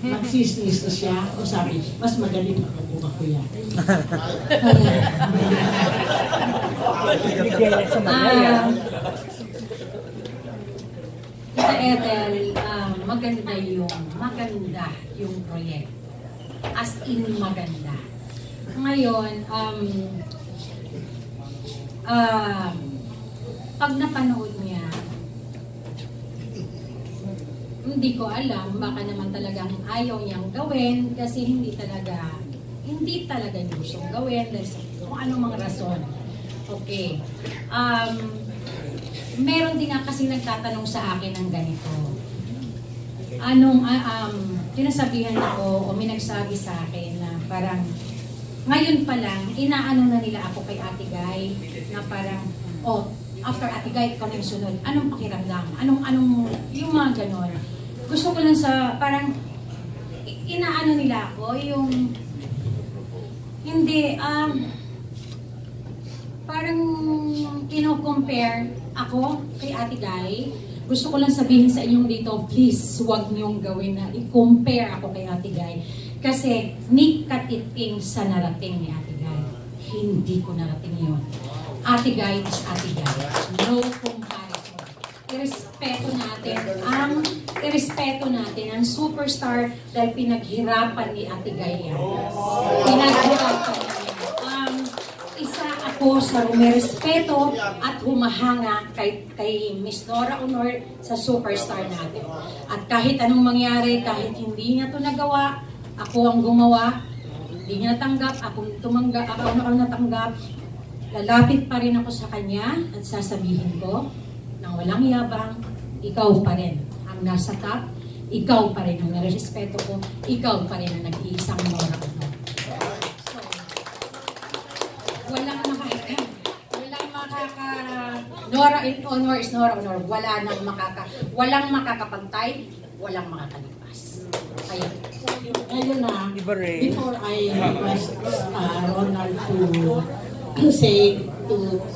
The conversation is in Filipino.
magsisnis na siya, o sabi, mas magaling ako kung ako yan. Sa Ethel, maganda yung project. As in maganda. Ngayon, pag napanood niya, hindi ko alam, baka naman talagang ayaw niyang gawin kasi hindi talaga niya gustong gawin dahil kung anong mga rason. Okay. Meron din nga kasi nagtatanong sa akin ng ganito. Tinasabihan ako o may nagsabi sa akin na parang ngayon pa lang, inaano na nila ako kay Ate Guy na parang, after Ate Guy, ikaw na yung sunod. Anong pakiramdam? Anong, yung mga ganon. Gusto ko lang parang, inaano nila ako, yung, hindi, parang, kino-compare ako kay Ate Guy. Gusto ko lang sabihin sa inyong dito, please, huwag niyong gawin na i-compare ako kay Ate Guy. Kasi, ni katiting sa narating ni Ate Guy. Hindi ko narating yun. Ate Guy is Ate Guy. No comparison. Irespeto natin ang superstar dahil pinaghirapan ni Ate Guy yan. Pinaghirapan niya. Isa ako sa rumerespeto at humahanga kay Miss Nora Honor sa superstar natin. At kahit anong mangyari, kahit hindi niya ito nagawa, ako ang gumawa, hindi niya natanggap, ako ang natanggap, lalapit pa rin ako sa kanya at sasabihin ko, nang walang yabang, ikaw pa rin ang nasa top, ikaw pa rin ang narespeto ko, ikaw pa rin ang nag-iisang Nora Honor. So, Nora Honor is Nora Honor, walang makakapantay, walang makakalipas. Kaya, ayun na, before I request Ronald to say to